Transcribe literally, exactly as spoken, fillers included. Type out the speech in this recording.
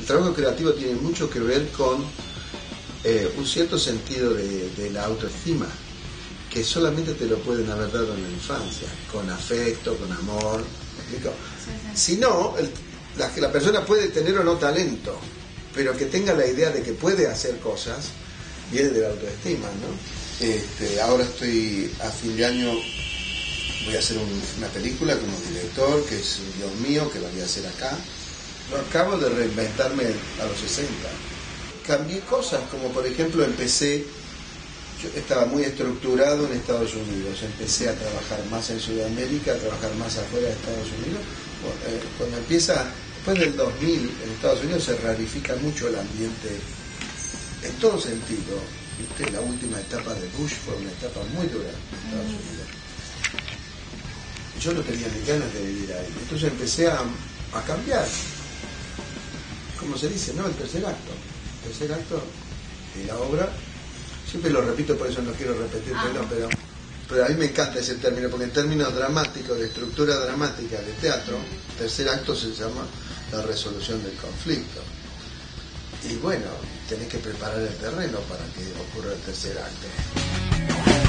trabajo creativo tiene mucho que ver con eh, un cierto sentido de, de la autoestima, que solamente te lo pueden haber dado en la infancia, con afecto, con amor, ¿me explico? Sí, sí. Si no, el, la, la persona puede tener o no talento, pero que tenga la idea de que puede hacer cosas, viene de la autoestima, ¿no? Este, ahora estoy, a fin de año, voy a hacer un, una película como director, que es un guión mío, que la voy a hacer acá. No, acabo de reinventarme a los sesenta. Cambié cosas, como por ejemplo empecé, yo estaba muy estructurado en Estados Unidos, empecé a trabajar más en Sudamérica, a trabajar más afuera de Estados Unidos. Bueno, eh, cuando empieza, después del dos mil, en Estados Unidos se rarifica mucho el ambiente, en todo sentido. ¿Viste? La última etapa de Bush fue una etapa muy dura en Estados Unidos. Yo no tenía ni ganas de vivir ahí, entonces empecé a, a cambiar. Como se dice, ¿no? El tercer acto. El tercer acto de la obra, siempre lo repito, por eso no quiero repetirlo, ah. pero, pero a mí me encanta ese término, porque en términos dramáticos, de estructura dramática de teatro, tercer acto se llama la resolución del conflicto. Y bueno, tenés que preparar el terreno para que ocurra el tercer acto.